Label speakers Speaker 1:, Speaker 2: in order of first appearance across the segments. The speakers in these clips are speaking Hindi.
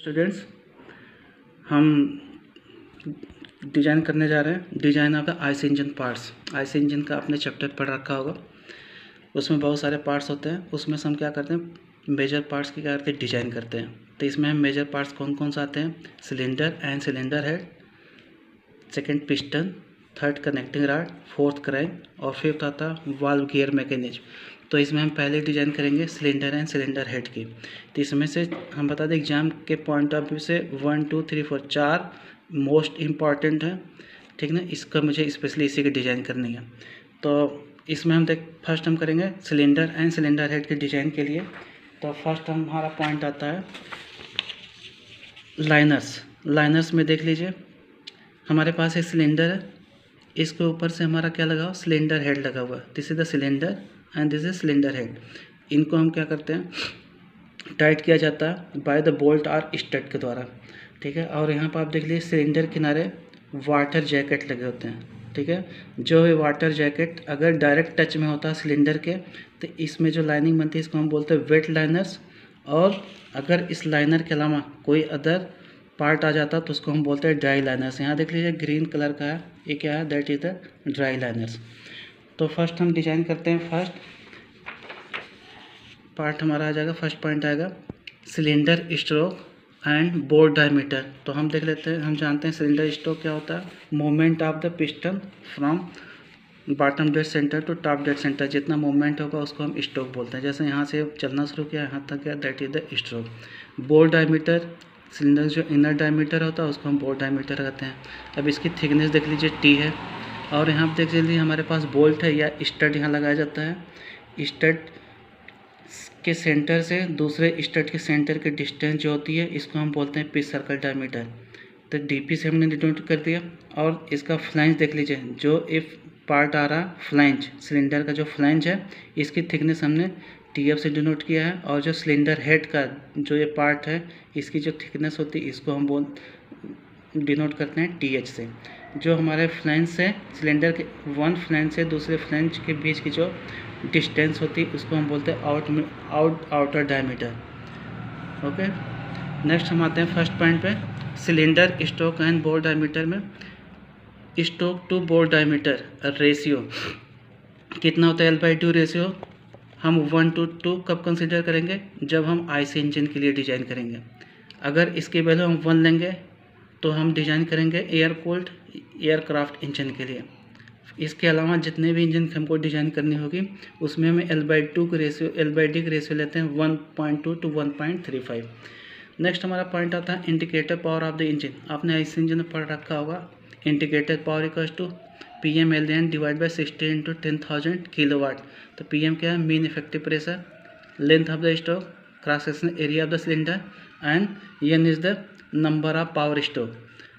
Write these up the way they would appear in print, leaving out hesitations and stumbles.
Speaker 1: स्टूडेंट्स, हम डिज़ाइन करने जा रहे हैं design of the IC engine parts. IC engine का आपने चैप्टर पढ़ रखा होगा। उसमें बहुत सारे पार्ट्स होते हैं। उसमें से हम क्या करते हैं, मेजर पार्ट्स की क्या करते हैं, डिज़ाइन करते हैं। तो इसमें हम मेजर पार्ट्स कौन कौन से आते हैं, cylinder and cylinder head, second piston, third connecting rod, fourth crank और फिफ्थ आता है वाल्व गियर मैकेनिज्म। तो इसमें हम पहले डिज़ाइन करेंगे सिलेंडर एंड सिलेंडर हेड की। तो इसमें से हम बता दें एग्जाम के पॉइंट ऑफ व्यू से 1 2 3 4 4 मोस्ट इम्पॉर्टेंट है, ठीक ना। इसका मुझे स्पेशली इसी की डिज़ाइन करनी है। तो इसमें हम फर्स्ट हम करेंगे सिलेंडर एंड सिलेंडर हेड के डिज़ाइन के लिए। तो फर्स्ट हमारा पॉइंट आता है लाइनर्स। लाइनर्स में देख लीजिए, हमारे पास एक सिलेंडर है, इसके ऊपर से हमारा क्या लगा हुआ, सिलेंडर हेड लगा हुआ है। This is the cylinder and this is cylinder head. इनको हम क्या करते हैं, टाइट किया जाता है बाय द बोल्ट और स्टड के द्वारा, ठीक है। और यहाँ पर आप देख लीजिए सिलेंडर किनारे वाटर जैकेट लगे होते हैं, ठीक है। जो ये वाटर जैकेट अगर डायरेक्ट टच में होता है सिलेंडर के, तो इसमें जो लाइनिंग बनती है इसको हम बोलते हैं वेट लाइनर्स। और अगर इस लाइनर के अलावा कोई अदर पार्ट आ जाता तो उसको हम बोलते हैं ड्राई लाइनर्स। यहाँ देख लीजिए ग्रीन कलर का है, ये क्या है, that is the dry liners. तो फर्स्ट हम डिजाइन करते हैं। फर्स्ट पार्ट हमारा आ जाएगा, फर्स्ट पॉइंट आएगा cylinder stroke and bore diameter. तो हम देख लेते हैं, हम जानते हैं सिलेंडर स्ट्रोक क्या होता है, movement of the piston from bottom dead centre to top dead centre. जितना मूवमेंट होगा उसको हम स्ट्रोक बोलते हैं। जैसे यहाँ से चलना शुरू किया यहाँ तक गया, that is the stroke. Bore diameter, cylinder जो इनर डायमीटर होता है उसको हम बोर डायमीटर कहते हैं। अब इसकी थिकनेस देख लीजिए टी है। और यहाँ पर देख लीजिए हमारे पास बोल्ट है या स्टड यहाँ लगाया जाता है। स्टड के सेंटर से दूसरे स्टड के सेंटर की डिस्टेंस जो होती है इसको हम बोलते हैं पिच सर्कल डायमीटर। तो डीपी से हमने डिनोट कर दिया। और इसका फ्लैंज देख लीजिए, जो इफ पार्ट आ रहा फ्लैंज, सिलेंडर का जो फ्लैंज है इसकी थिकनेस हमने टीएफ से डिनोट किया है। और जो सिलेंडर हेड का जो ये पार्ट है इसकी जो थिकनेस होती है इसको हम डिनोट करते हैं टीएच से। जो हमारे फ्लैंज से सिलेंडर के वन फ्लैंज से दूसरे फ्लैंज के बीच की जो डिस्टेंस होती है उसको हम बोलते हैं आउटर डायमीटर। ओके, नेक्स्ट हम आते हैं फर्स्ट पॉइंट पे, cylinder stroke and bore diameter में stroke to bore diameter ratio कितना होता है, L/2 रेशियो। हम 1:2 कब कंसिडर करेंगे, जब हम आईसी इंजन के लिए डिज़ाइन करेंगे। अगर इसकी वैल्यू हम 1 लेंगे तो हम डिज़ाइन करेंगे एयर कूल्ड एयरक्राफ्ट इंजन के लिए। इसके अलावा जितने भी इंजन हमको डिज़ाइन करनी होगी उसमें हमें L/2 का रेशियो, L/D का रेशियो लेते हैं 1.2 to 1.35। नेक्स्ट हमारा पॉइंट आता है indicator power of the engine. आपने इस इंजन में पढ़ रखा होगा, indicator power equals to PM/LN divide by 60 × 10,000 kilowatt. तो PM क्या है, mean effective pressure, length of the stroke, cross sectional area of the cylinder and N is the number of power stroke.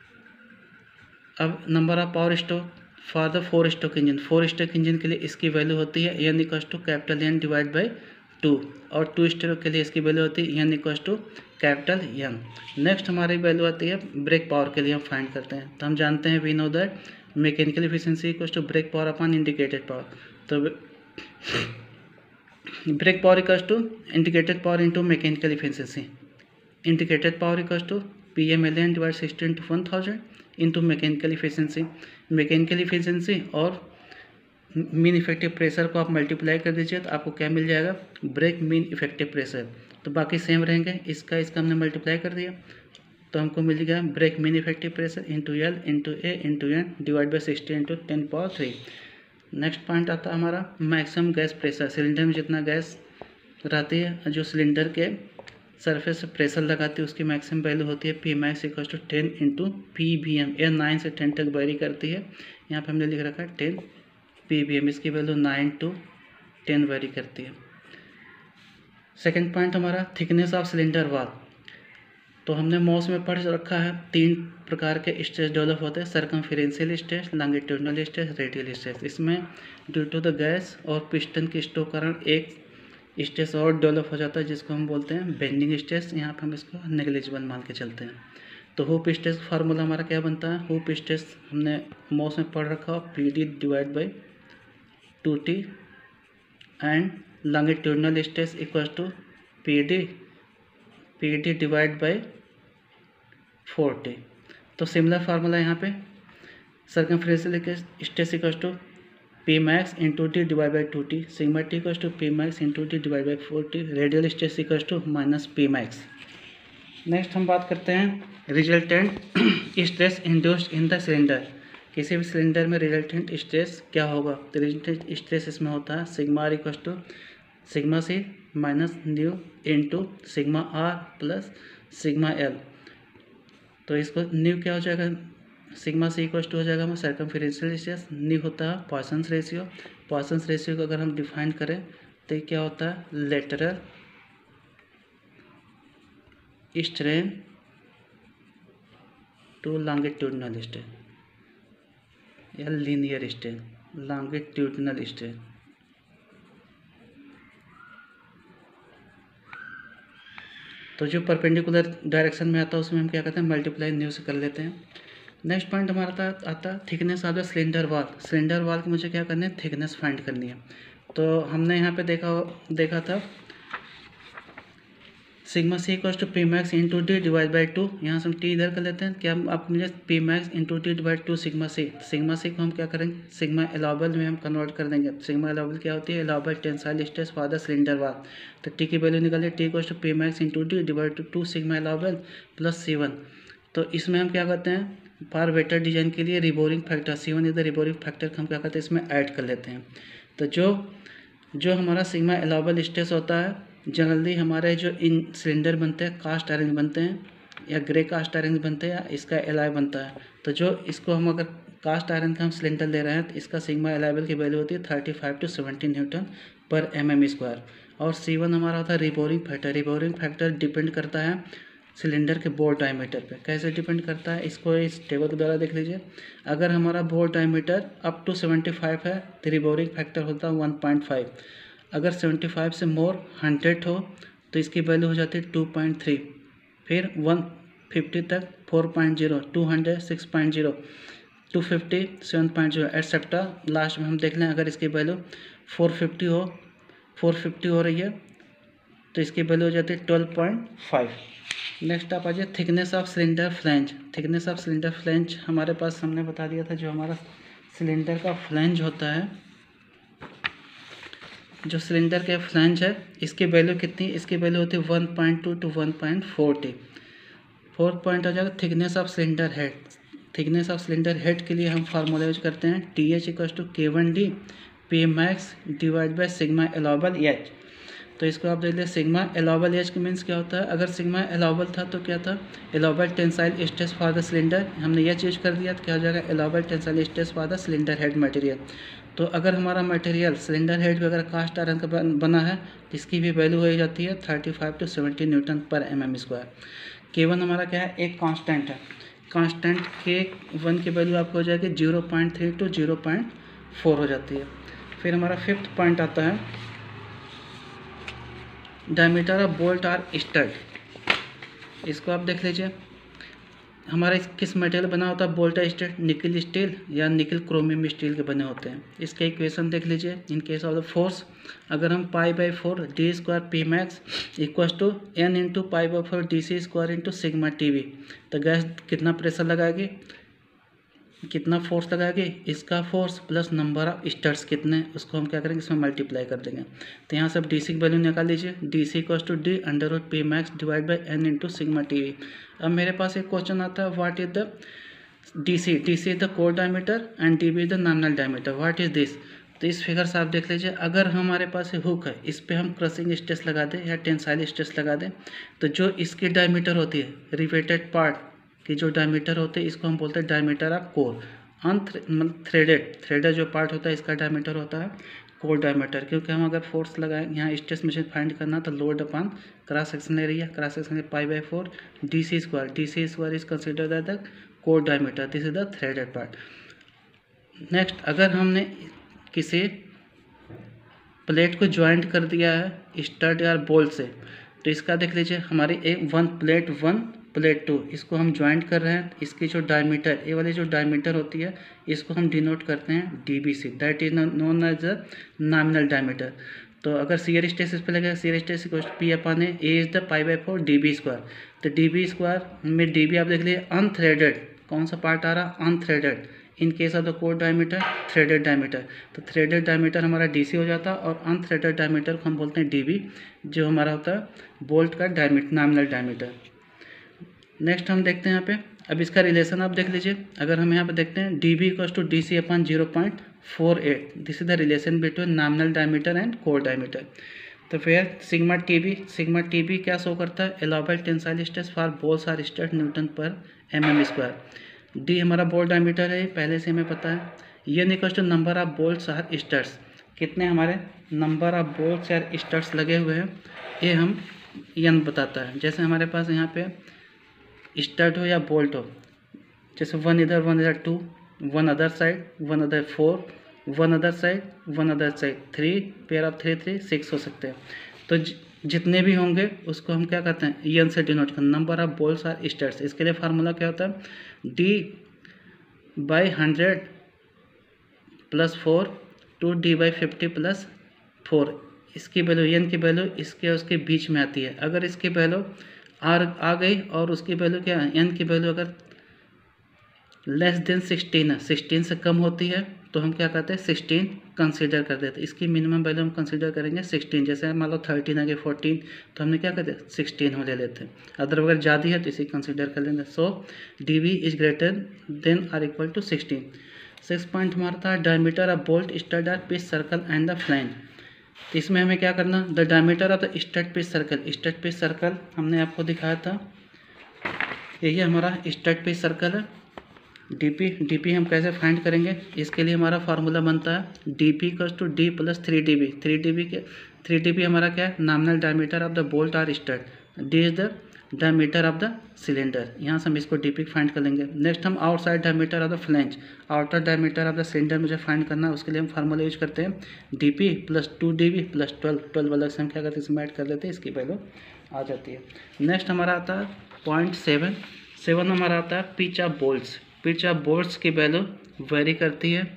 Speaker 1: अब number of power stroke for the 4 stroke engine, 4 stroke engine के लिए इसकी वैल्यू होती है N equals to capital N divide by 2। और 2 स्ट्रोक के लिए इसकी वैल्यू होती है N equals to capital N। Next हमारी वैल्यू आती है ब्रेक पावर के लिए हम फाइंड करते हैं। तो हम जानते हैं we know that mechanical efficiency equals to brake power upon indicated power. तो brake power equals to indicated power into mechanical efficiency. Indicated power equals to PM/LN divide 60 × 1000 into mechanical efficiency. Mechanical efficiency और मीन इफेक्टिव प्रेशर को आप मल्टीप्लाई कर दीजिए तो आपको क्या मिल जाएगा, ब्रेक मीन इफेक्टिव प्रेशर। तो बाकी सेम रहेंगे, इसका हमने मल्टीप्लाई कर दिया तो हमको मिल गया brake mean effective pressure into L into A into N divide by 60 × 10⁻3। Next point आता है हमारा मैक्सिमम गैस प्रेशर। सिलेंडर में जितना गैस रहती है, जो सिलेंडर के सरफेस से प्रेशर लगाती है उसकी मैक्सिमम वैल्यू होती है Pmax = 10 × PBM। यह 9 से 10 तक वेरी करती है। यहाँ पे हमने लिख रखा है 10 PBM, इसकी वैल्यू 9 to 10 वेरी करती है। सेकेंड पॉइंट हमारा थिकनेस ऑफ सिलेंडर वॉल। तो हमने मॉस में पढ़ रखा है 3 प्रकार के स्ट्रेस डेवलप होते हैं, circumferential stress, longitudinal stress, radial stress. इसमें ड्यू टू द गैस और पिस्टन के स्ट्रोक कारण एक स्ट्रेस और डेवलप हो जाता है जिसको हम बोलते हैं बेंडिंग स्ट्रेस। यहाँ पर हम इसको नेग्लिजिबल मान के चलते हैं। तो हुप स्ट्रेस फार्मूला हमारा क्या बनता है, हुप स्ट्रेस हमने मॉस में पढ़ रखा हो PD divide by 2T and longitudinal stress equals to PD divide by 40। तो सिमिलर फार्मूला यहाँ पे circumferential stress equals to P max into t divide by 2t, sigma t equals to P max into t divide by 4t, radial stress equals to minus P max. Next हम बात करते हैं resultant stress induced in the cylinder. किसी भी सिलेंडर में रिजल्टेंट स्ट्रेस क्या होगा? तो रिजल्टेंट स्ट्रेस इसमें होता है sigma r equals to sigma c minus nu into sigma r plus sigma l. तो इसको न्यू क्या हो जाएगा? सिग्मा सी इक्वल्स टू हो जाएगा हमें सर्कमफेरेंशियल स्ट्रेस, न्यू होता है पॉइसंस रेशियो। पॉइसंस रेशियो को अगर हम डिफाइन करें तो ये क्या होता है? Lateral strain to longitudinal strain या लीनियर स्ट्रेन, लॉन्गिट्यूडिनल स्ट्रेन। तो जो परपेंडिकुलर डायरेक्शन में आता है उसमें हम क्या करते हैं? मल्टीप्लाई न्यू से कर लेते हैं। नेक्स्ट पॉइंट हमारा आता thickness of the cylinder wall. Cylinder wall की मुझे क्या करनी है? थिकनेस फाइंड करनी है। तो हमने यहाँ पे देखा था sigma c equals to P max into D divide by 2। यहाँ से हम टी इधर कर लेते हैं, क्या आपको मिले P max into D divide 2 sigma c. Sigma c को हम क्या करेंगे? सिग्मा अलाउबल में हम कन्वर्ट कर देंगे। सिग्मा अलाउबल क्या होती है? Allowable tensile stress for the cylinder wall. तो टी की वैल्यू निकालिए, t equals to P max into D divide to 2 sigma allowable plus C1। तो इसमें हम क्या करते हैं? फॉर बेटर डिजाइन के लिए reboring factor C1 is the reboring factor हम क्या करते हैं? इसमें ऐड कर लेते हैं। तो जो हमारा सिग्मा अलाउबल स्ट्रेस होता है, जनरली हमारे जो इन सिलेंडर बनते हैं कास्ट आयरन बनते हैं या ग्रे कास्ट आयरन बनते हैं या इसका एलॉय बनता है। तो जो इसको हम अगर कास्ट आयरन का हम सिलेंडर ले रहे हैं तो इसका सिग्मा अलाइबल की वैल्यू होती है 35 to 70 न्यूटन पर mm²। और C1 हमारा होता है reboring factor. Reboring factor depend करता है सिलेंडर के बोर डायमीटर पे। कैसे डिपेंड करता है? इसको इस टेबल के द्वारा देख लीजिए। अगर हमारा बोर डायमीटर अप टू 75 है तो रिबोरिंग फैक्टर होता है 1.5। अगर 75 से मोर 100 हो तो इसकी वैल्यू हो जाती है 2.3। फिर 150 तक 4.0, 200 6.0, 250 7.0 एटसेट्रा। लास्ट में हम देख लें अगर इसकी वैल्यू 450 हो रही है तो इसकी वैल्यू हो जाती है 12.5। नेक्स्ट आप आ जाए thickness of cylinder flange. Thickness of cylinder flange हमारे पास हमने बता दिया था, जो हमारा सिलेंडर का फ्लैंज होता है, जो सिलेंडर के फ्लैंज है इसकी वैल्यू कितनी? इसकी वैल्यू होती है 1.2 to 1.40। 4 पॉइंट हो जाएगा thickness of cylinder head. Thickness of cylinder head के लिए हम फार्मूला यूज करते हैं TH equals to K1D P max divide by sigma allowable H। तो इसको आप देख लीजिए सिग्मा अलाउबल H के मीन्स क्या होता है? अगर सिग्मा अलाउबल था तो क्या था? Allowable tensile stress for the cylinder. हमने यह चीज़ कर दिया तो क्या हो जाएगा? Allowable tensile stress for the cylinder head material. तो अगर हमारा मटेरियल सिलेंडर हेड भी अगर कास्ट आयरन का बना है तो इसकी भी वैल्यू हो जाती है 35 to 70 न्यूटन पर mm²। K1 हमारा क्या है? एक कांस्टेंट है। कांस्टेंट K1 की वैल्यू आपको हो जाएगी 0.3 to 0.4 हो जाती है। फिर हमारा फिफ्थ पॉइंट आता है डायमीटर ऑफ बोल्ट और स्टड। इसको आप देख लीजिए, हमारा किस मटेरियल बना होता है? बोल्ट और स्टड निकल स्टील या निकल क्रोमियम स्टील के बने होते हैं। इसके इक्वेशन देख लीजिए। In case of the force अगर हम π/4 d² P max equals to N into π/4 dc² into sigma TV। तो गैस कितना प्रेशर लगाएगी, कितना फोर्स लगाएगी? इसका force plus number of studs कितने, उसको हम क्या करेंगे? इसमें मल्टीप्लाई कर देंगे। तो यहाँ से आप DC की वैल्यू निकाल लीजिए। DC equals to D under P max divide by N into sigma TV। अब मेरे पास एक क्वेश्चन आता है, what is the DC? DC is the core diameter and DB is the nominal diameter. What is this? तो इस फिगर से आप देख लीजिए, अगर हमारे पास हुक है, इस पर हम क्रशिंग स्ट्रेस लगा दें या टेंसाइल स्ट्रेस लगा दें, तो जो इसकी डायमीटर होती है रिवेटेड पार्ट की जो डायमीटर होते हैं इसको हम बोलते हैं डायमीटर ऑफ कोर। थ्रेडेड जो पार्ट होता है इसका डायमीटर होता है कोर डायमीटर। क्योंकि हम अगर फोर्स लगाएं यहाँ स्ट्रेस मशीन फाइंड करना तो load upon cross section area, cross section π/4 dc² is considered as the core diameter. This is the threaded part. Next अगर हमने किसी प्लेट को ज्वाइंट कर दिया है स्टड या बोल्ट से, तो इसका देख लीजिए हमारी एक 1 प्लेट 2 इसको हम ज्वाइंट कर रहे हैं। इसकी जो डायमीटर, ये वाली जो डायमीटर होती है इसको हम डिनोट करते हैं DBC, that is known as the nominal diameter. तो अगर शियर स्ट्रेस इस पे लगेगा, shear stress P upon A is the π/4 dB square. तो dB स्क्वायर में dB आप देख लीजिए अनथ्रेडेड, कौन सा पार्ट आ रहा, unthreaded. In case of the core diameter threaded diameter, तो थ्रेडेड डायमीटर हमारा DC हो जाता है और अनथ्रेडेड डायमीटर को हम बोलते हैं dB, जो हमारा होता है बोल्ट का डायमीटर, नॉमिनल डायमीटर। नेक्स्ट हम देखते हैं यहाँ पे, अब इसका रिलेशन आप देख लीजिए। अगर हम यहाँ पे देखते हैं DB equals to DC upon 0.48, this is the relation between nominal diameter and core diameter. तो फिर सिग्मा TB क्या शो करता है, allowable tensile stress for bolts or stress newton पर mm स्क्वायर। D हमारा बोल्ट डायमीटर है, पहले से हमें पता है। N equals to number of bolts or studs, कितने हमारे नंबर ऑफ बोल्ट्स या स्टड्स लगे हुए हैं, ये हम N बताता है। जैसे हमारे पास यहाँ पे स्टड हो या बोल्ट हो, जैसे वन इधर 2, one other side, one other 4, one other side 3, pair of 3 6 हो सकते हैं। तो जितने भी होंगे उसको हम क्या करते हैं, एन से डिनोट करते हैं, number of bolts or studs. इसके लिए फार्मूला क्या होता है, D/100 + 4 to D/50 + 4। इसकी वैल्यू, एन की वैल्यू इसके उसके बीच में आती है। अगर इसकी वैल्यू आ गई और उसकी वैल्यू क्या है, एन की वैल्यू अगर लेस देन 16 है, 16 से कम होती है, तो हम क्या करते हैं 16 कंसीडर कर देते हैं। इसकी मिनिमम वैल्यू हम कंसीडर करेंगे 16। जैसे मान लो 13 आ गई, 14, तो हमने क्या करते हैं 16 हो ले लेते हैं। अदर अगर ज़्यादा है तो इसे कंसीडर कर लेंगे। So DB is greater than or equal to 16। 6 point हमारा था diameter of bolt stud or pitch circle and the flange. तो इसमें हमें क्या करना, the diameter of the stud pitch circle हमने आपको दिखाया था, यही हमारा स्टड पिच सर्कल है। DP हम कैसे फाइंड करेंगे, इसके लिए हमारा फार्मूला बनता है DP equals to D + 3dB। 3dB हमारा क्या है, nominal diameter of the bolt or stud. D is the diameter of the cylinder, यहाँ से हम इसको DP फाइंड कर लेंगे। नेक्स्ट हम outside diameter of the flange, outer diameter of the cylinder मुझे फाइंड करना है। उसके लिए हम फार्मूला यूज करते हैं DP + 2dB + 12 अलग से हम क्या करते हैं, इसमें ऐड कर लेते हैं, इसकी वैल्यू आ जाती है। नेक्स्ट हमारा आता है पॉइंट 7 हमारा आता है pitch of bolts. Pitch of bolts की वैल्यू वेरी करती है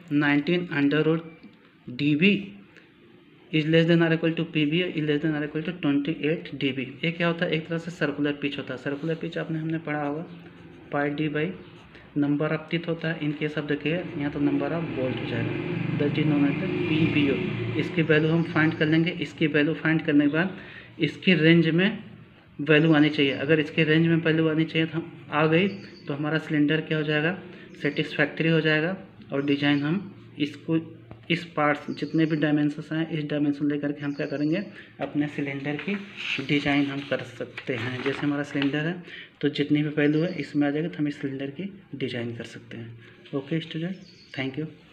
Speaker 1: 19√dB is less than or equal to PB is less than or equal to 28 dB। ये क्या होता है, एक तरह से सर्कुलर पिच होता है। सर्कुलर पिच हमने पढ़ा होगा, πD/ नंबर ऑफ टीथ होता है। In case of the care यहाँ तो नंबर ऑफ बोल्ट हो जाएगा, that is known as PBO। इसकी वैल्यू हम फाइंड कर लेंगे। इसकी वैल्यू फाइंड करने के बाद इसकी रेंज में वैल्यू आनी चाहिए। अगर इसके रेंज में वैल्यू आनी चाहिए तो आ गई तो हमारा सिलेंडर क्या हो जाएगा, सेटिस्फैक्ट्री हो जाएगा। और डिजाइन हम इसको, इस पार्ट्स जितने भी डायमेंशंस हैं, इस डायमेंशन लेकर के हम क्या करेंगे, अपने सिलेंडर की डिजाइन हम कर सकते हैं। जैसे हमारा सिलेंडर है तो जितनी भी वैल्यू है इसमें आ जाएगा तो हम इस सिलेंडर की डिजाइन कर सकते हैं। Okay student, thank you.